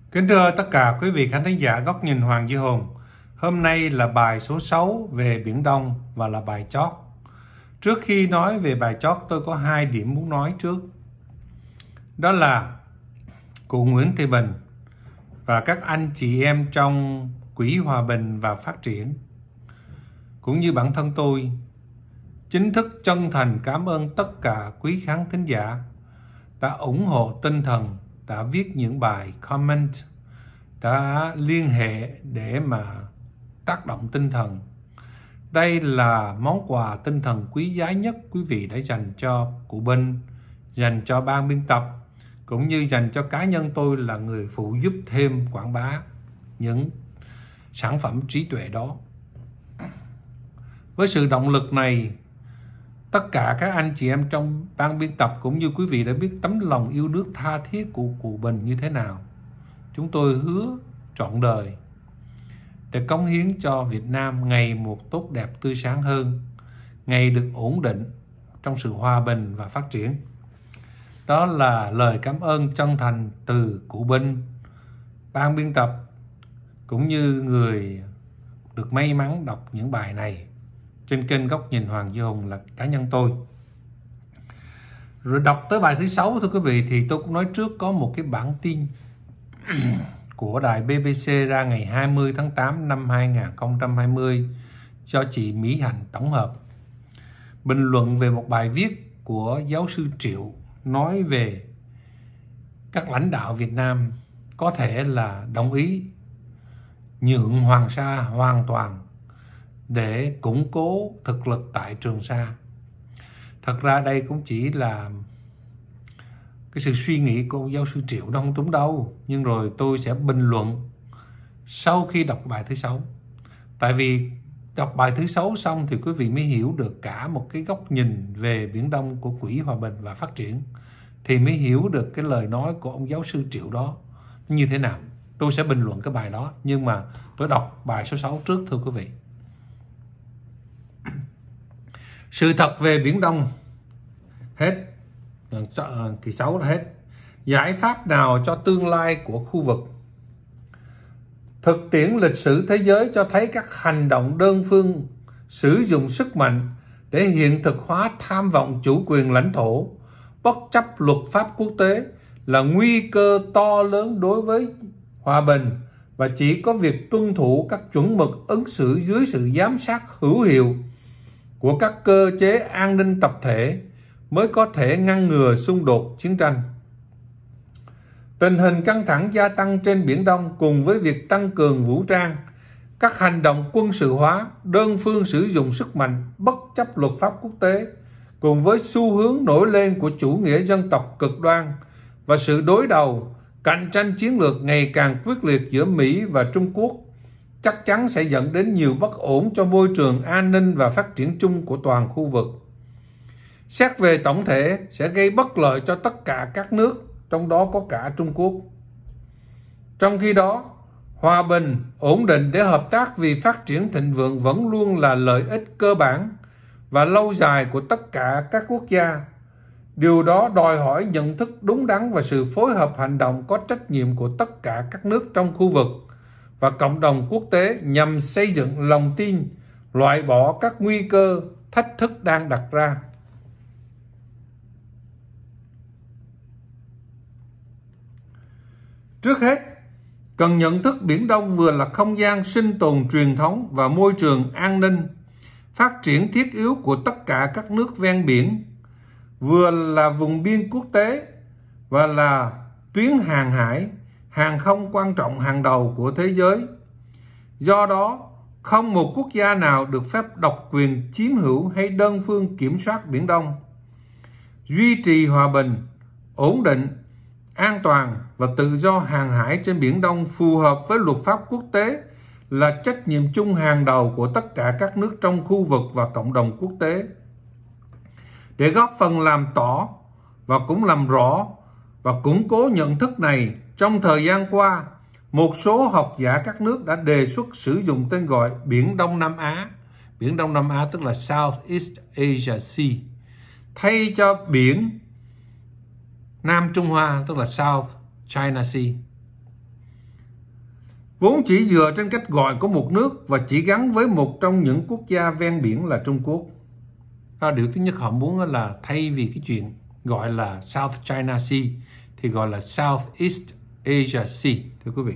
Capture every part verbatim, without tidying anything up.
Kính thưa tất cả quý vị khán thính giả Góc Nhìn Hoàng Duy Hùng. Hôm nay là bài số sáu về Biển Đông và là bài chót. Trước khi nói về bài chót, tôi có hai điểm muốn nói trước. Đó là cụ Nguyễn Thị Bình và các anh chị em trong Quỹ Hòa Bình và Phát Triển, cũng như bản thân tôi, chính thức chân thành cảm ơn tất cả quý khán thính giả đã ủng hộ tinh thần, đã viết những bài comment, đã liên hệ để mà tác động tinh thần. Đây là món quà tinh thần quý giá nhất quý vị đã dành cho cụ Bình, dành cho ban biên tập, cũng như dành cho cá nhân tôi là người phụ giúp thêm quảng bá những sản phẩm trí tuệ đó. Với sự động lực này, tất cả các anh chị em trong ban biên tập cũng như quý vị đã biết tấm lòng yêu nước tha thiết của cụ Bình như thế nào. Chúng tôi hứa trọn đời để cống hiến cho Việt Nam ngày một tốt đẹp tươi sáng hơn, ngày được ổn định trong sự hòa bình và phát triển. Đó là lời cảm ơn chân thành từ cụ Bình, ban biên tập, cũng như người được may mắn đọc những bài này trên kênh Góc Nhìn Hoàng Duy Hùng là cá nhân tôi. Rồi đọc tới bài thứ sáu, thưa quý vị, thì tôi cũng nói trước có một cái bản tin của đài bê bê xê ra ngày hai mươi tháng tám năm hai nghìn không trăm hai mươi cho chị Mỹ Hạnh tổng hợp. Bình luận về một bài viết của giáo sư Triệu nói về các lãnh đạo Việt Nam có thể là đồng ý nhượng Hoàng Sa hoàn toàn để củng cố thực lực tại Trường Sa. Thật ra đây cũng chỉ là cái sự suy nghĩ của giáo sư Triệu, đó không đúng đâu. Nhưng rồi tôi sẽ bình luận sau khi đọc bài thứ sáu. Tại vì đọc bài thứ sáu xong thì quý vị mới hiểu được cả một cái góc nhìn về Biển Đông của Quỹ Hòa Bình và Phát Triển, thì mới hiểu được cái lời nói của ông giáo sư Triệu đó như thế nào. Tôi sẽ bình luận cái bài đó, nhưng mà tôi đọc bài số sáu trước, thưa quý vị. Sự thật về Biển Đông hết, kỳ sáu là hết. Giải pháp nào cho tương lai của khu vực? Thực tiễn lịch sử thế giới cho thấy các hành động đơn phương sử dụng sức mạnh để hiện thực hóa tham vọng chủ quyền lãnh thổ bất chấp luật pháp quốc tế là nguy cơ to lớn đối với hòa bình, và chỉ có việc tuân thủ các chuẩn mực ứng xử dưới sự giám sát hữu hiệu của các cơ chế an ninh tập thể mới có thể ngăn ngừa xung đột chiến tranh. Tình hình căng thẳng gia tăng trên Biển Đông cùng với việc tăng cường vũ trang, các hành động quân sự hóa, đơn phương sử dụng sức mạnh bất chấp luật pháp quốc tế, cùng với xu hướng nổi lên của chủ nghĩa dân tộc cực đoan và sự đối đầu, cạnh tranh chiến lược ngày càng quyết liệt giữa Mỹ và Trung Quốc, chắc chắn sẽ dẫn đến nhiều bất ổn cho môi trường an ninh và phát triển chung của toàn khu vực. Xét về tổng thể sẽ gây bất lợi cho tất cả các nước, trong đó có cả Trung Quốc. Trong khi đó, hòa bình, ổn định để hợp tác vì phát triển thịnh vượng vẫn luôn là lợi ích cơ bản và lâu dài của tất cả các quốc gia. Điều đó đòi hỏi nhận thức đúng đắn và sự phối hợp hành động có trách nhiệm của tất cả các nước trong khu vực và cộng đồng quốc tế nhằm xây dựng lòng tin, loại bỏ các nguy cơ, thách thức đang đặt ra. Trước hết, cần nhận thức Biển Đông vừa là không gian sinh tồn truyền thống và môi trường an ninh, phát triển thiết yếu của tất cả các nước ven biển, vừa là vùng biên quốc tế và là tuyến hàng hải, hàng không quan trọng hàng đầu của thế giới. Do đó, không một quốc gia nào được phép độc quyền chiếm hữu hay đơn phương kiểm soát Biển Đông. Duy trì hòa bình, ổn định, an toàn và tự do hàng hải trên Biển Đông phù hợp với luật pháp quốc tế là trách nhiệm chung hàng đầu của tất cả các nước trong khu vực và cộng đồng quốc tế. Để góp phần làm tỏ và cũng làm rõ và củng cố nhận thức này, trong thời gian qua, một số học giả các nước đã đề xuất sử dụng tên gọi Biển Đông Nam Á, Biển Đông Nam Á tức là Southeast Asia Sea, thay cho biển Nam Trung Hoa tức là South China Sea. vốn chỉ dựa trên cách gọi của một nước và chỉ gắn với một trong những quốc gia ven biển là Trung Quốc. À, điều thứ nhất họ muốn là thay vì cái chuyện gọi là South China Sea thì gọi là Southeast Asia Sea, thưa quý vị.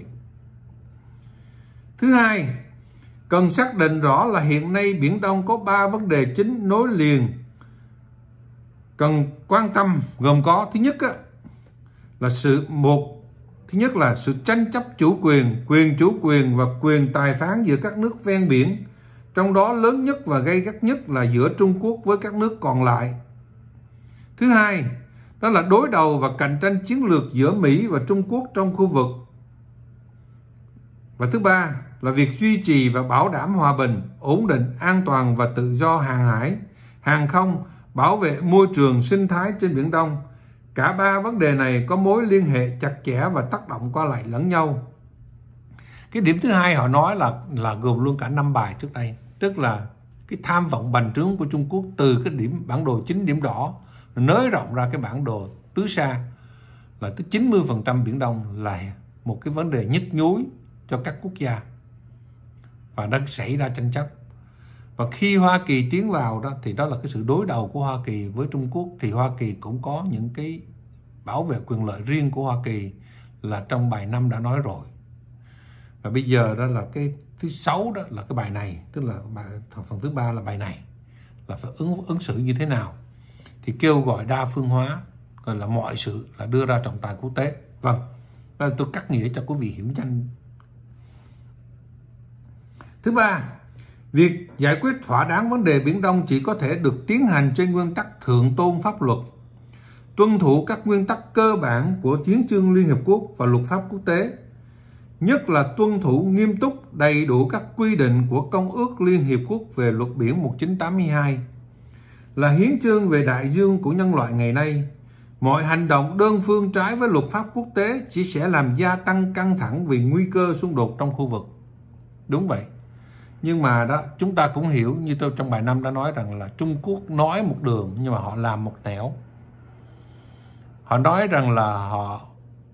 Thứ hai, cần xác định rõ là hiện nay Biển Đông có ba vấn đề chính nối liền cần quan tâm, gồm có thứ nhất á, là sự một thứ nhất là sự tranh chấp chủ quyền, quyền chủ quyền và quyền tài phán giữa các nước ven biển, trong đó lớn nhất và gay gắt nhất là giữa Trung Quốc với các nước còn lại. Thứ hai, đó là đối đầu và cạnh tranh chiến lược giữa Mỹ và Trung Quốc trong khu vực. Và thứ ba là việc duy trì và bảo đảm hòa bình, ổn định, an toàn và tự do hàng hải, hàng không, bảo vệ môi trường sinh thái trên Biển Đông. Cả ba vấn đề này có mối liên hệ chặt chẽ và tác động qua lại lẫn nhau. Cái điểm thứ hai họ nói là là gồm luôn cả năm bài trước đây, tức là cái tham vọng bành trướng của Trung Quốc từ cái điểm bản đồ chín điểm đỏ nới rộng ra cái bản đồ tứ sa, là tới chín mươi phần trăm Biển Đông là một cái vấn đề nhức nhối cho các quốc gia và đang xảy ra tranh chấp. Và khi Hoa Kỳ tiến vào đó thì đó là cái sự đối đầu của Hoa Kỳ với Trung Quốc, thì Hoa Kỳ cũng có những cái bảo vệ quyền lợi riêng của Hoa Kỳ là trong bài năm đã nói rồi. Và bây giờ đó là cái thứ sáu, đó là cái bài này, tức là bài, phần thứ ba là bài này, là phải ứng ứng xử như thế nào. Thì kêu gọi đa phương hóa, gọi là mọi sự là đưa ra trọng tài quốc tế. Vâng, tôi cắt nghĩa cho quý vị hiểu nhanh. Thứ ba, việc giải quyết thỏa đáng vấn đề Biển Đông chỉ có thể được tiến hành trên nguyên tắc thượng tôn pháp luật, tuân thủ các nguyên tắc cơ bản của Hiến chương Liên Hiệp Quốc và luật pháp quốc tế, nhất là tuân thủ nghiêm túc đầy đủ các quy định của Công ước Liên Hiệp Quốc về luật biển một nghìn chín trăm tám mươi hai, là hiến chương về đại dương của nhân loại ngày nay. Mọi hành động đơn phương trái với luật pháp quốc tế chỉ sẽ làm gia tăng căng thẳng vì nguy cơ xung đột trong khu vực. Đúng vậy. Nhưng mà đó, chúng ta cũng hiểu, như tôi trong bài năm đã nói rằng là Trung Quốc nói một đường nhưng mà họ làm một nẻo. Họ nói rằng là họ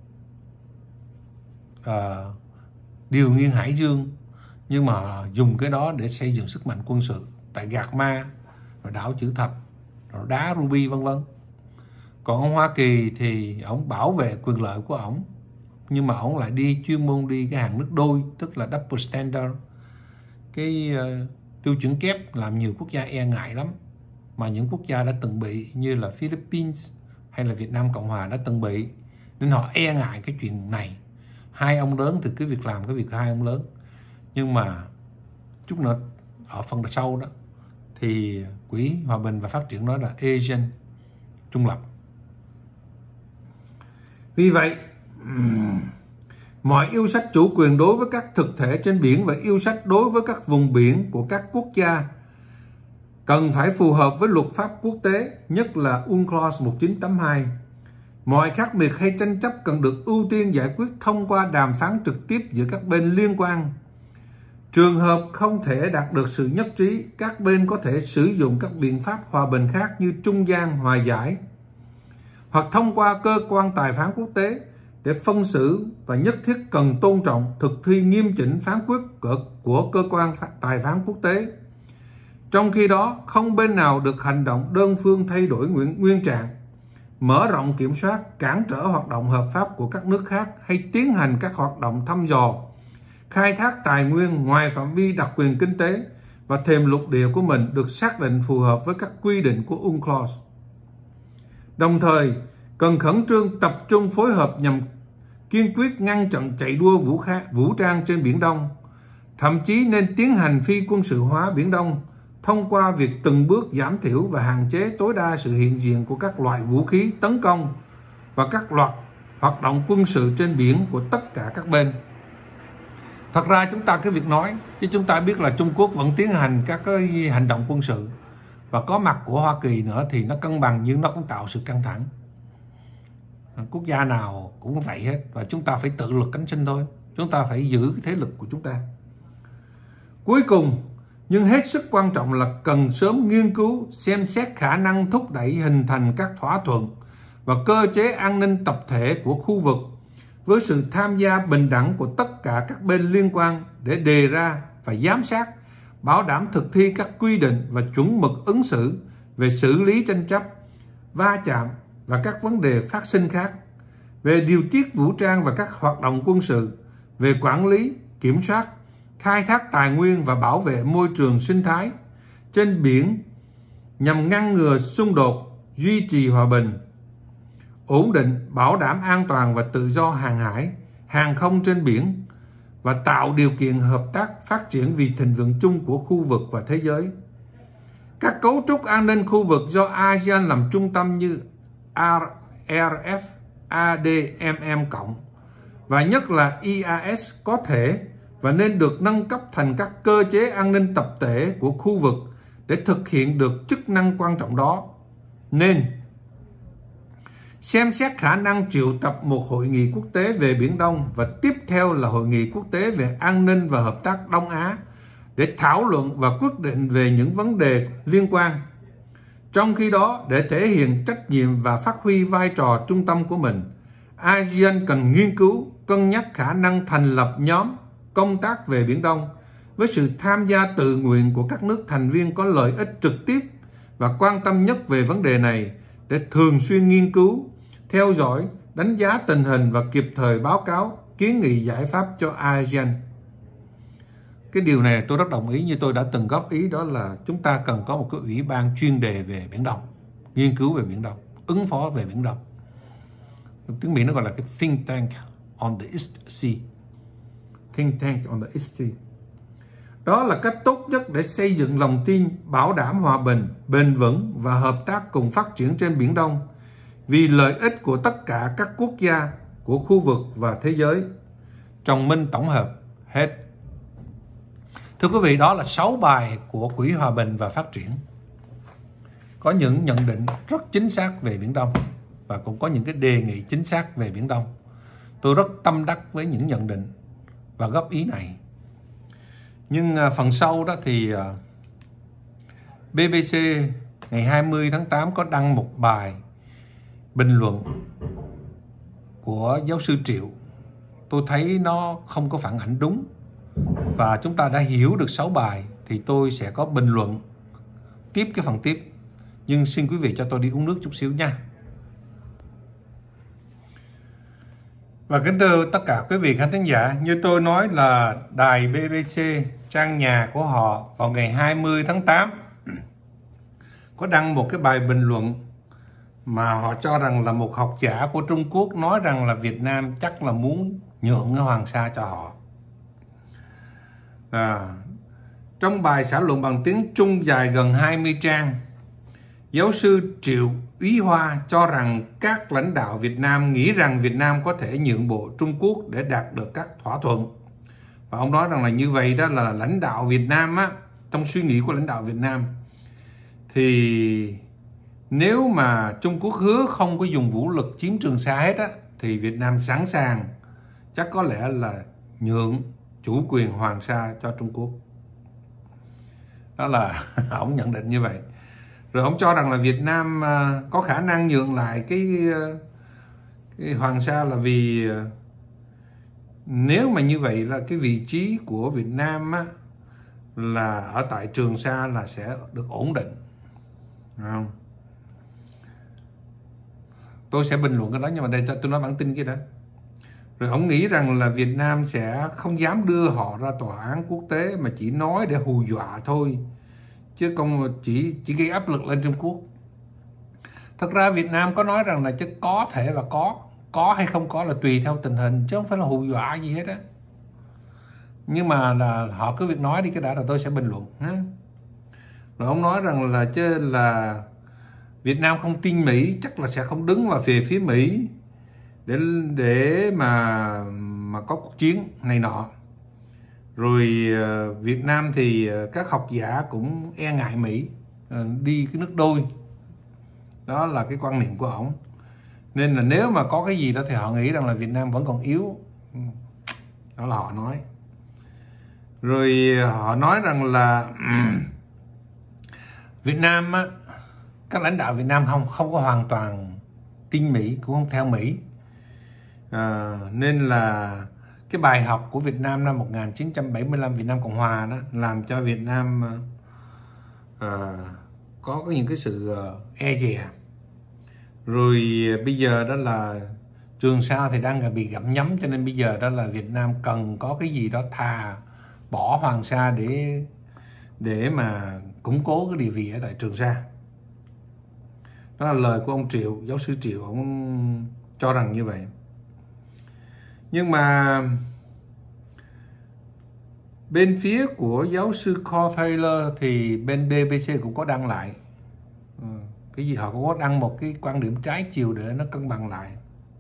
uh, điều nghiên Hải Dương, nhưng mà họ dùng cái đó để xây dựng sức mạnh quân sự tại Gạc Ma, rồi đảo Chữ Thập, rồi đá Ruby vân vân. Còn ông Hoa Kỳ thì ông bảo vệ quyền lợi của ông, nhưng mà ông lại đi chuyên môn đi cái hàng nước đôi, tức là double standard, cái uh, tiêu chuẩn kép, làm nhiều quốc gia e ngại lắm. Mà những quốc gia đã từng bị như là Philippines hay là Việt Nam Cộng Hòa đã từng bị, nên họ e ngại cái chuyện này. Hai ông lớn thì cứ việc làm cái việc hai ông lớn. Nhưng mà chút nữa ở phần sau đó thì Quỹ Hòa bình và Phát triển nói là Asian trung lập. Vì vậy, mọi yêu sách chủ quyền đối với các thực thể trên biển và yêu sách đối với các vùng biển của các quốc gia cần phải phù hợp với luật pháp quốc tế, nhất là UNCLOS một nghìn chín trăm tám mươi hai. Mọi khác biệt hay tranh chấp cần được ưu tiên giải quyết thông qua đàm phán trực tiếp giữa các bên liên quan. Trường hợp không thể đạt được sự nhất trí, các bên có thể sử dụng các biện pháp hòa bình khác như trung gian, hòa giải, hoặc thông qua cơ quan tài phán quốc tế để phân xử, và nhất thiết cần tôn trọng thực thi nghiêm chỉnh phán quyết của cơ quan tài phán quốc tế. Trong khi đó, không bên nào được hành động đơn phương thay đổi nguyên, nguyên trạng, mở rộng kiểm soát, cản trở hoạt động hợp pháp của các nước khác hay tiến hành các hoạt động thăm dò, khai thác tài nguyên ngoài phạm vi đặc quyền kinh tế và thềm lục địa của mình được xác định phù hợp với các quy định của UNCLOS. Đồng thời, cần khẩn trương tập trung phối hợp nhằm kiên quyết ngăn chặn chạy đua vũ, vũ trang trên Biển Đông, thậm chí nên tiến hành phi quân sự hóa Biển Đông thông qua việc từng bước giảm thiểu và hạn chế tối đa sự hiện diện của các loại vũ khí tấn công và các loạt hoạt động quân sự trên biển của tất cả các bên. Thật ra chúng ta cái việc nói, chứ chúng ta biết là Trung Quốc vẫn tiến hành các cái hành động quân sự, và có mặt của Hoa Kỳ nữa thì nó cân bằng, nhưng nó cũng tạo sự căng thẳng. Quốc gia nào cũng vậy hết, và chúng ta phải tự lực cánh sinh thôi. Chúng ta phải giữ cái thế lực của chúng ta. Cuối cùng, nhưng hết sức quan trọng là cần sớm nghiên cứu, xem xét khả năng thúc đẩy hình thành các thỏa thuận và cơ chế an ninh tập thể của khu vực, với sự tham gia bình đẳng của tất cả các bên liên quan để đề ra và giám sát, bảo đảm thực thi các quy định và chuẩn mực ứng xử về xử lý tranh chấp, va chạm và các vấn đề phát sinh khác, về điều tiết vũ trang và các hoạt động quân sự, về quản lý, kiểm soát, khai thác tài nguyên và bảo vệ môi trường sinh thái trên biển nhằm ngăn ngừa xung đột, duy trì hòa bình, ổn định, bảo đảm an toàn và tự do hàng hải, hàng không trên biển và tạo điều kiện hợp tác phát triển vì thịnh vượng chung của khu vực và thế giới. Các cấu trúc an ninh khu vực do a sê an làm trung tâm như rờ ép, a đê em em cộng và nhất là i a ét có thể và nên được nâng cấp thành các cơ chế an ninh tập thể của khu vực để thực hiện được chức năng quan trọng đó. Nên xem xét khả năng triệu tập một hội nghị quốc tế về Biển Đông và tiếp theo là hội nghị quốc tế về an ninh và hợp tác Đông Á để thảo luận và quyết định về những vấn đề liên quan. Trong khi đó, để thể hiện trách nhiệm và phát huy vai trò trung tâm của mình, a sê an cần nghiên cứu, cân nhắc khả năng thành lập nhóm công tác về Biển Đông với sự tham gia tự nguyện của các nước thành viên có lợi ích trực tiếp và quan tâm nhất về vấn đề này để thường xuyên nghiên cứu, theo dõi, đánh giá tình hình và kịp thời báo cáo, kiến nghị giải pháp cho a sê an. Cái điều này tôi rất đồng ý, như tôi đã từng góp ý, đó là chúng ta cần có một cái ủy ban chuyên đề về Biển Đông, nghiên cứu về Biển Đông, ứng phó về Biển Đông. Tiếng Mỹ nó gọi là cái think tank on the East Sea. Think tank on the East Sea. Đó là cách tốt nhất để xây dựng lòng tin, bảo đảm hòa bình, bền vững và hợp tác cùng phát triển trên Biển Đông vì lợi ích của tất cả các quốc gia, của khu vực và thế giới. Trọng minh tổng hợp hết. Thưa quý vị, đó là sáu bài của Quỹ Hòa bình và Phát triển. Có những nhận định rất chính xác về Biển Đông và cũng có những cái đề nghị chính xác về Biển Đông. Tôi rất tâm đắc với những nhận định và góp ý này. Nhưng phần sau đó thì bê bê xê ngày hai mươi tháng tám có đăng một bài bình luận của giáo sư Triệu. Tôi thấy nó không có phản ảnh đúng. Và chúng ta đã hiểu được sáu bài thì tôi sẽ có bình luận tiếp cái phần tiếp. Nhưng xin quý vị cho tôi đi uống nước chút xíu nha. Và kính thưa tất cả quý vị khán thính giả, như tôi nói là đài bê bê xê, trang nhà của họ vào ngày hai mươi tháng tám có đăng một cái bài bình luận mà họ cho rằng là một học giả của Trung Quốc nói rằng là Việt Nam chắc là muốn nhượng cái Hoàng Sa cho họ. À, trong bài xã luận bằng tiếng Trung dài gần hai mươi trang, giáo sư Triệu Úy Hoa cho rằng các lãnh đạo Việt Nam nghĩ rằng Việt Nam có thể nhượng bộ Trung Quốc để đạt được các thỏa thuận. Và ông nói rằng là như vậy đó là lãnh đạo Việt Nam á, trong suy nghĩ của lãnh đạo Việt Nam thì nếu mà Trung Quốc hứa không có dùng vũ lực chiếm Trường Sa hết á, thì Việt Nam sẵn sàng chắc có lẽ là nhượng chủ quyền Hoàng Sa cho Trung Quốc. Đó là ông nhận định như vậy. Rồi ông cho rằng là Việt Nam có khả năng nhượng lại cái, cái Hoàng Sa là vì nếu mà như vậy là cái vị trí của Việt Nam á, là ở tại Trường Sa là sẽ được ổn định. Không? Tôi sẽ bình luận cái đó, nhưng mà đây tôi nói bản tin kia đó. Rồi ông nghĩ rằng là Việt Nam sẽ không dám đưa họ ra tòa án quốc tế mà chỉ nói để hù dọa thôi, chứ không chỉ chỉ gây áp lực lên Trung Quốc. Thật ra Việt Nam có nói rằng là chứ có thể và có có hay không có là tùy theo tình hình, chứ không phải là hù dọa gì hết á. Nhưng mà là họ cứ việc nói đi cái đã, là tôi sẽ bình luận ha. Rồi ông nói rằng là chứ là Việt Nam không tin Mỹ, chắc là sẽ không đứng vào về phía Mỹ để để mà mà có cuộc chiến này nọ. Rồi Việt Nam thì các học giả cũng e ngại Mỹ, đi cái nước đôi. Đó là cái quan niệm của ổng. Nên là nếu mà có cái gì đó thì họ nghĩ rằng là Việt Nam vẫn còn yếu. Đó là họ nói. Rồi họ nói rằng là Việt Nam á, các lãnh đạo Việt Nam không không có hoàn toàn tin Mỹ, cũng không theo Mỹ. À, nên là cái bài học của Việt Nam năm một nghìn chín trăm bảy mươi lăm, Việt Nam Cộng Hòa đó, làm cho Việt Nam à, có những cái sự e dè. Rồi bây giờ đó là Trường Sa thì đang bị gặm nhấm, cho nên bây giờ đó là Việt Nam cần có cái gì đó thà bỏ Hoàng Sa để để mà củng cố cái địa vị ở tại Trường Sa. Đó là lời của ông Triệu, giáo sư Triệu, ông cho rằng như vậy. Nhưng mà bên phía của giáo sư Cole Taylor thì bên bê bê xê cũng có đăng lại cái gì, họ cũng có đăng một cái quan điểm trái chiều để nó cân bằng lại.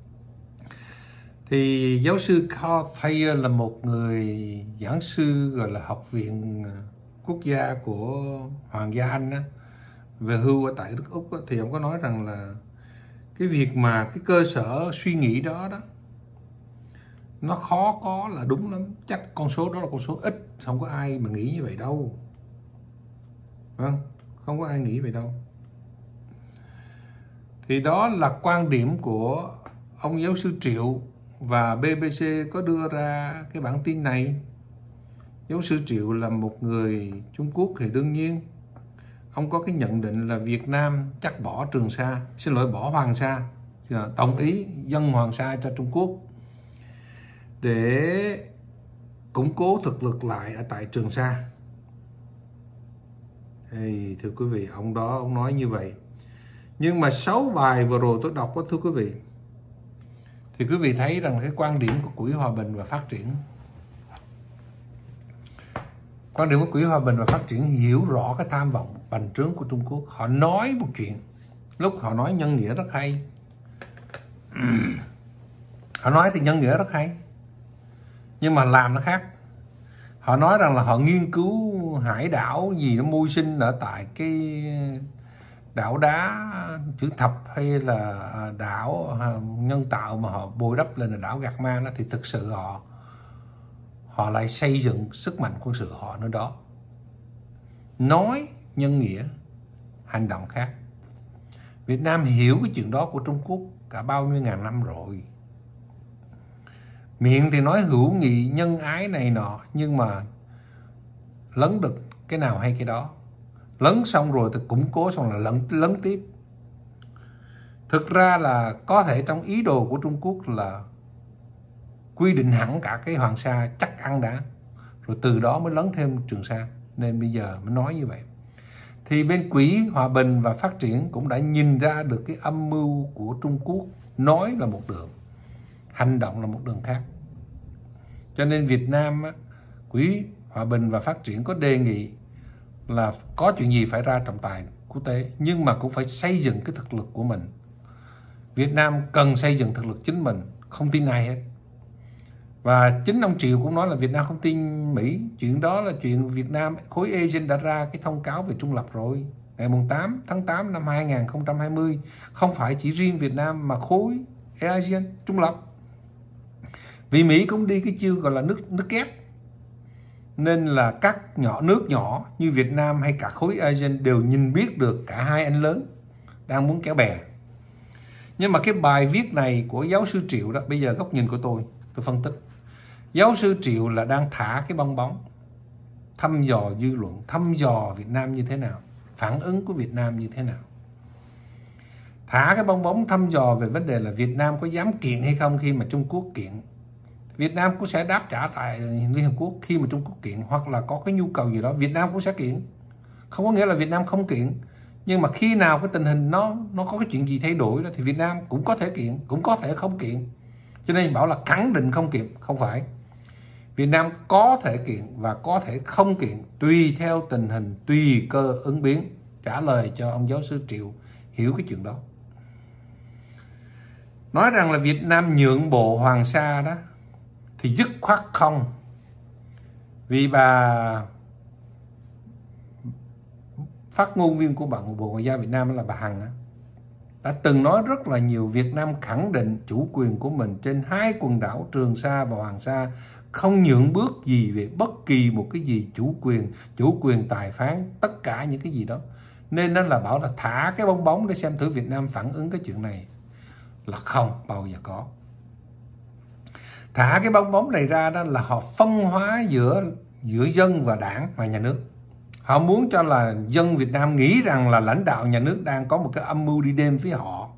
Thì giáo sư Cole Taylor là một người giảng sư gọi là Học viện Quốc gia của Hoàng gia Anh á, về hưu ở tại nước Úc á, thì ông có nói rằng là cái việc mà cái cơ sở suy nghĩ đó đó nó khó có là đúng lắm, chắc con số đó là con số ít, không có ai mà nghĩ như vậy đâu. Không, không có ai nghĩ vậy đâu. Thì đó là quan điểm của ông giáo sư Triệu, và bê bê xê có đưa ra cái bản tin này. Giáo sư Triệu là một người Trung Quốc thì đương nhiên ông có cái nhận định là Việt Nam chắc bỏ Trường Sa, xin lỗi bỏ Hoàng Sa, đồng ý dâng Hoàng Sa cho Trung Quốc để củng cố thực lực lại ở tại Trường Sa. Hey, thưa quý vị, ông đó ông nói như vậy. Nhưng mà sáu bài vừa rồi tôi đọc đó, thưa quý vị, thì quý vị thấy rằng cái quan điểm của Quỹ Hòa bình và Phát triển, quan điểm của Quỹ Hòa bình và Phát triển hiểu rõ cái tham vọng bành trướng của Trung Quốc. Họ nói một chuyện, lúc họ nói nhân nghĩa rất hay, họ nói thì nhân nghĩa rất hay, nhưng mà làm nó khác. Họ nói rằng là họ nghiên cứu hải đảo gì nó mưu sinh ở tại cái đảo đá chữ thập hay là đảo nhân tạo mà họ bồi đắp lên là đảo Gạc Ma đó, thì thực sự họ họ lại xây dựng sức mạnh quân sự họ nơi đó. Nói nhân nghĩa, hành động khác. Việt Nam hiểu cái chuyện đó của Trung Quốc cả bao nhiêu ngàn năm rồi. Miệng thì nói hữu nghị, nhân ái này nọ, nhưng mà lấn được cái nào hay cái đó. Lấn xong rồi thì củng cố xong là lấn, lấn tiếp. Thực ra là có thể trong ý đồ của Trung Quốc là quy định hẳn cả cái Hoàng Sa chắc ăn đã, rồi từ đó mới lấn thêm Trường Sa. Nên bây giờ mới nói như vậy. Thì bên Quỹ Hòa bình và Phát triển cũng đã nhìn ra được cái âm mưu của Trung Quốc. Nói là một đường, hành động là một đường khác. Cho nên Việt Nam, Quỹ Hòa bình và Phát triển có đề nghị là có chuyện gì phải ra trọng tài quốc tế, nhưng mà cũng phải xây dựng cái thực lực của mình. Việt Nam cần xây dựng thực lực chính mình, không tin ai hết. Và chính ông Triệu cũng nói là Việt Nam không tin Mỹ. Chuyện đó là chuyện Việt Nam, khối ASEAN đã ra cái thông cáo về trung lập rồi, ngày tám tháng tám năm hai nghìn không trăm hai mươi. Không phải chỉ riêng Việt Nam mà khối ASEAN trung lập. Vì Mỹ cũng đi cái chiêu gọi là nước nước kép. Nên là các nhỏ nước nhỏ như Việt Nam hay cả khối ASEAN đều nhìn biết được cả hai anh lớn đang muốn kéo bè. Nhưng mà cái bài viết này của giáo sư Triệu đó, bây giờ góc nhìn của tôi, tôi phân tích. Giáo sư Triệu là đang thả cái bong bóng, thăm dò dư luận, thăm dò Việt Nam như thế nào, phản ứng của Việt Nam như thế nào. Thả cái bong bóng thăm dò về vấn đề là Việt Nam có dám kiện hay không khi mà Trung Quốc kiện. Việt Nam cũng sẽ đáp trả tại Liên Hợp Quốc khi mà Trung Quốc kiện, hoặc là có cái nhu cầu gì đó Việt Nam cũng sẽ kiện. Không có nghĩa là Việt Nam không kiện, nhưng mà khi nào cái tình hình nó nó có cái chuyện gì thay đổi đó thì Việt Nam cũng có thể kiện, cũng có thể không kiện. Cho nên bảo là khẳng định không kiện, không phải. Việt Nam có thể kiện và có thể không kiện tùy theo tình hình, tùy cơ ứng biến. Trả lời cho ông giáo sư Triệu hiểu cái chuyện đó. Nói rằng là Việt Nam nhượng bộ Hoàng Sa đó thì dứt khoát không. Vì bà phát ngôn viên của Bộ Ngoại giao Việt Nam là bà Hằng đã từng nói rất là nhiều, Việt Nam khẳng định chủ quyền của mình trên hai quần đảo Trường Sa và Hoàng Sa, không nhượng bước gì về bất kỳ một cái gì chủ quyền, chủ quyền tài phán, tất cả những cái gì đó. Nên nó là bảo là thả cái bong bóng để xem thử Việt Nam phản ứng cái chuyện này, là không bao giờ có. thả cái bong bóng này ra đó là họ phân hóa giữa giữa dân và đảng và nhà nước. Họ muốn cho là dân Việt Nam nghĩ rằng là lãnh đạo nhà nước đang có một cái âm mưu đi đêm với họ,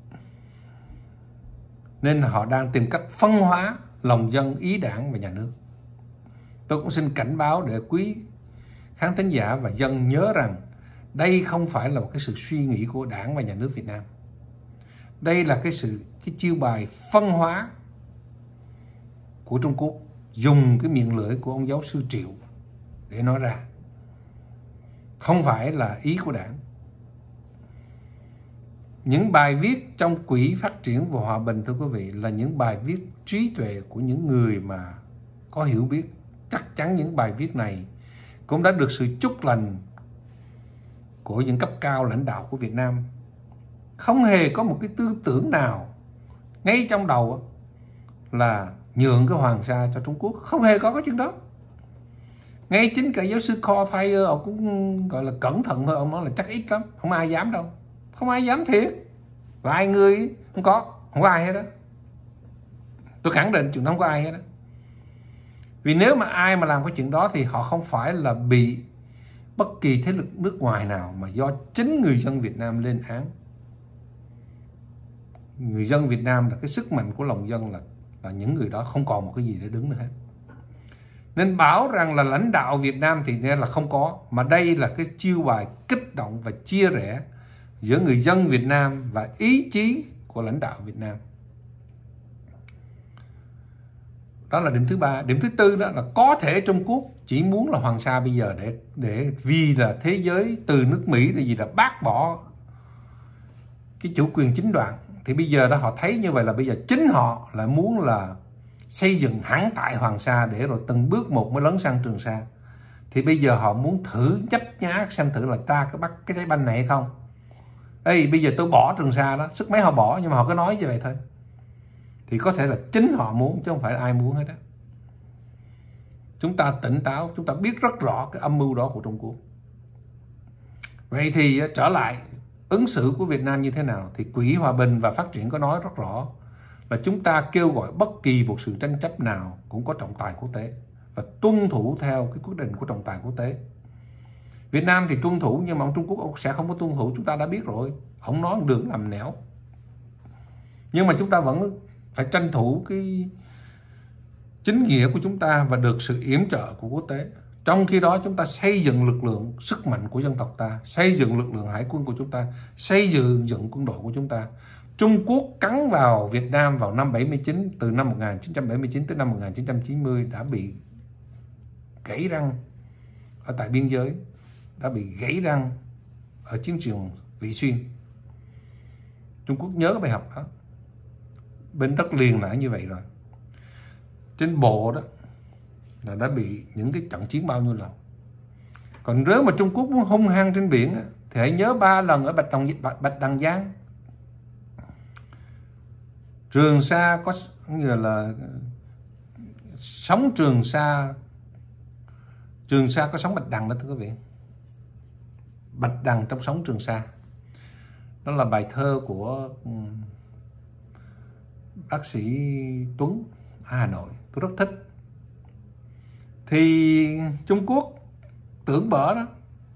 nên họ đang tìm cách phân hóa lòng dân ý đảng và nhà nước. Tôi cũng xin cảnh báo để quý khán thính giả và dân nhớ rằng đây không phải là một cái sự suy nghĩ của đảng và nhà nước Việt Nam. Đây là cái sự cái chiêu bài phân hóa của Trung Quốc, dùng cái miệng lưỡi của ông giáo sư Triệu để nói ra, không phải là ý của đảng. Những bài viết trong Quỹ Phát triển và Hòa bình, thưa quý vị, là những bài viết trí tuệ của những người mà có hiểu biết. Chắc chắn những bài viết này cũng đã được sự chúc lành của những cấp cao lãnh đạo của Việt Nam. Không hề có một cái tư tưởng nào ngay trong đầu là nhượng cái Hoàng Sa cho Trung Quốc. Không hề có cái chuyện đó. Ngay chính cả giáo sư Corfire ông cũng gọi là cẩn thận thôi. Ông nói là chắc ít lắm, không ai dám đâu. Không ai dám thiệt. Vài người không có, không có ai hết đó. Tôi khẳng định chuyện đó không có ai hết đó. Vì nếu mà ai mà làm cái chuyện đó thì họ không phải là bị bất kỳ thế lực nước ngoài nào, mà do chính người dân Việt Nam lên án. Người dân Việt Nam là cái sức mạnh của lòng dân, là, là những người đó không còn một cái gì để đứng nữa hết. Nên bảo rằng là lãnh đạo Việt Nam thì nên là không có, mà đây là cái chiêu bài kích động và chia rẽ giữa người dân Việt Nam và ý chí của lãnh đạo Việt Nam. Đó là điểm thứ ba. Điểm thứ tư đó là có thể Trung Quốc chỉ muốn là Hoàng Sa bây giờ để để vì là thế giới từ nước Mỹ là gì là bác bỏ cái chủ quyền chính đoạn, thì bây giờ đó họ thấy như vậy là bây giờ chính họ lại muốn là xây dựng hẳn tại Hoàng Sa để rồi từng bước một mới lấn sang Trường Sa. Thì bây giờ họ muốn thử chấp nhá xem thử là ta có bắt cái trái banh này hay không. Ê, bây giờ tôi bỏ Trường Sa đó, sức mấy họ bỏ, nhưng mà họ cứ nói như vậy thôi. Thì có thể là chính họ muốn chứ không phải là ai muốn hết đó. Chúng ta tỉnh táo, chúng ta biết rất rõ cái âm mưu đó của Trung Quốc. Vậy thì trở lại ứng xử của Việt Nam như thế nào? Thì Quỹ Hòa bình và Phát triển có nói rất rõ là chúng ta kêu gọi bất kỳ một sự tranh chấp nào cũng có trọng tài quốc tế và tuân thủ theo cái quyết định của trọng tài quốc tế. Việt Nam thì tuân thủ, nhưng mà ông Trung Quốc ông sẽ không có tuân thủ, chúng ta đã biết rồi. Ông nói đường làm nẻo. Nhưng mà chúng ta vẫn phải tranh thủ cái chính nghĩa của chúng ta và được sự yểm trợ của quốc tế. Trong khi đó chúng ta xây dựng lực lượng sức mạnh của dân tộc ta, xây dựng lực lượng hải quân của chúng ta, xây dựng, dựng quân đội của chúng ta. Trung Quốc cắn vào Việt Nam vào năm bảy mươi chín, từ năm một nghìn chín trăm bảy mươi chín tới năm một nghìn chín trăm chín mươi đã bị gãy răng ở tại biên giới, đã bị gãy răng ở chiến trường Vị Xuyên. Trung Quốc nhớ cái bài học đó. Bên đất liền là như vậy rồi. Trên bộ đó là đã bị những cái trận chiến bao nhiêu lần. Còn nếu mà Trung Quốc muốn hung hăng trên biển thì hãy nhớ ba lần ở Bạch Đằng, Bạch Đằng Giang. Trường Sa có như là sóng Trường Sa, Trường Sa có sóng Bạch Đằng đó thưa quý vị. Bạch Đằng trong sóng Trường Sa. Đó là bài thơ của bác sĩ Tuấn ở Hà Nội, tôi rất thích. Thì Trung Quốc tưởng bở đó,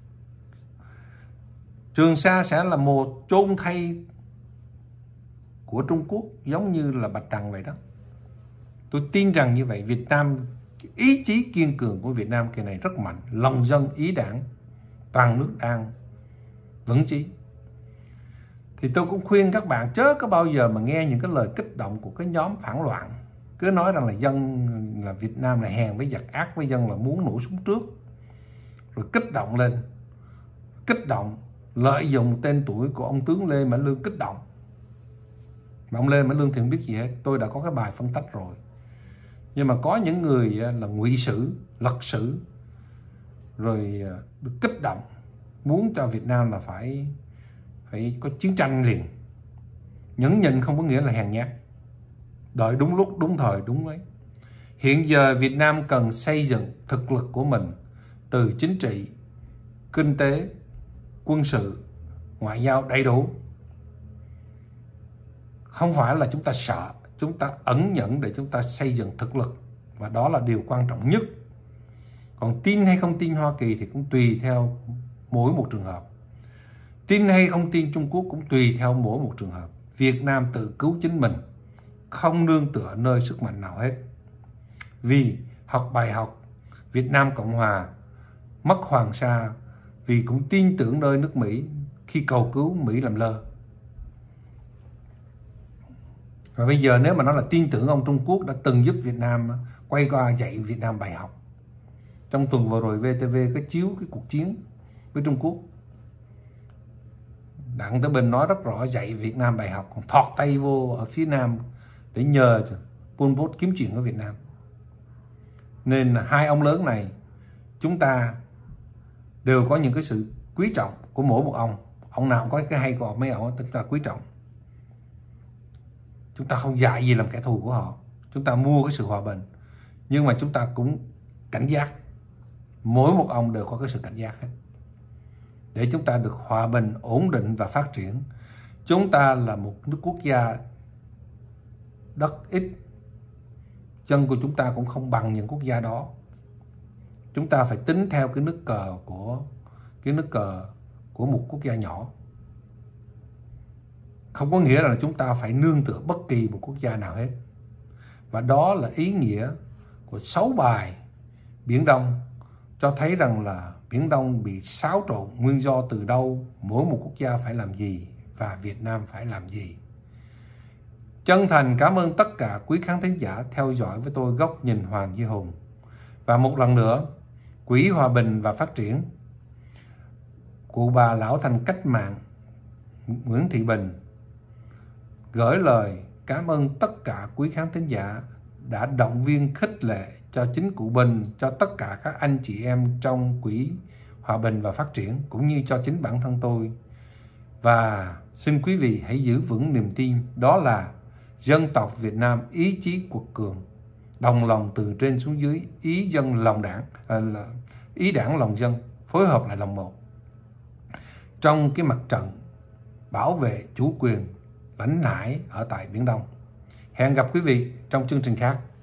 Trường Sa sẽ là một chôn thay của Trung Quốc giống như là Bạch Đằng vậy đó. Tôi tin rằng như vậy. Việt Nam, ý chí kiên cường của Việt Nam kỳ này rất mạnh, lòng dân ý đảng, toàn nước đang vững chí. Thì tôi cũng khuyên các bạn chớ có bao giờ mà nghe những cái lời kích động của cái nhóm phản loạn, cứ nói rằng là dân là Việt Nam là hèn với giặc, ác với dân, là muốn nổ súng trước, rồi kích động lên, kích động lợi dụng tên tuổi của ông tướng Lê Mãn Lương kích động. Mà ông Lê Mãn Lương thì không biết gì hết, tôi đã có cái bài phân tích rồi. Nhưng mà có những người là ngụy sử, lật sử, rồi được kích động muốn cho Việt Nam là phải phải có chiến tranh liền. Nhẫn nhịn không có nghĩa là hèn nhát. Đợi đúng lúc, đúng thời, đúng ấy. Hiện giờ Việt Nam cần xây dựng thực lực của mình từ chính trị, kinh tế, quân sự, ngoại giao đầy đủ. Không phải là chúng ta sợ chúng ta ẩn nhẫn để chúng ta xây dựng thực lực, và đó là điều quan trọng nhất. Còn tin hay không tin Hoa Kỳ thì cũng tùy theo mỗi một trường hợp. Tin hay không tin Trung Quốc cũng tùy theo mỗi một trường hợp. Việt Nam tự cứu chính mình, không nương tựa nơi sức mạnh nào hết. Vì học bài học Việt Nam Cộng Hòa mất Hoàng Sa, vì cũng tin tưởng nơi nước Mỹ, khi cầu cứu Mỹ làm lơ. Và bây giờ nếu mà nói là tin tưởng ông Trung Quốc đã từng giúp Việt Nam quay qua dạy Việt Nam bài học. Trong tuần vừa rồi vê tê vê có chiếu cái cuộc chiến với Trung Quốc. Đặng Tử Bình nói rất rõ dạy Việt Nam bài học, còn thọt tay vô ở phía Nam để nhờ Pol Pot kiếm chuyện ở Việt Nam. Nên là hai ông lớn này chúng ta đều có những cái sự quý trọng của mỗi một ông. Ông nào cũng có cái hay của mấy ông, chúng ta quý trọng. Chúng ta không dạy gì làm kẻ thù của họ. Chúng ta mua cái sự hòa bình. Nhưng mà chúng ta cũng cảnh giác. Mỗi một ông đều có cái sự cảnh giác hết. Để chúng ta được hòa bình, ổn định và phát triển. Chúng ta là một nước quốc gia đất ít. Dân của chúng ta cũng không bằng những quốc gia đó. Chúng ta phải tính theo cái nước cờ của cái nước cờ của một quốc gia nhỏ. Không có nghĩa là chúng ta phải nương tựa bất kỳ một quốc gia nào hết. Và đó là ý nghĩa của sáu bài Biển Đông, cho thấy rằng là Biển Đông bị xáo trộn nguyên do từ đâu, mỗi một quốc gia phải làm gì và Việt Nam phải làm gì. Chân thành cảm ơn tất cả quý khán thính giả theo dõi với tôi Góc Nhìn Hoàng Duy Hùng. Và một lần nữa, Quỹ Hòa Bình và Phát Triển, cụ bà lão thành cách mạng Nguyễn Thị Bình gửi lời cảm ơn tất cả quý khán thính giả đã động viên khích lệ cho chính cụ Bình, cho tất cả các anh chị em trong Quỹ Hòa Bình và Phát Triển, cũng như cho chính bản thân tôi. Và xin quý vị hãy giữ vững niềm tin, đó là dân tộc Việt Nam ý chí quật cường, đồng lòng từ trên xuống dưới, ý dân lòng đảng, à, là ý đảng lòng dân, phối hợp lại lòng một trong cái mặt trận bảo vệ chủ quyền lãnh hải ở tại Biển Đông. Hẹn gặp quý vị trong chương trình khác.